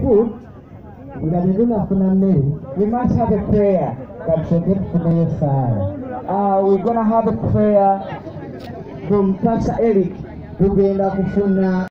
food, we must have a prayer. We're gonna have a prayer from Pastor Eric.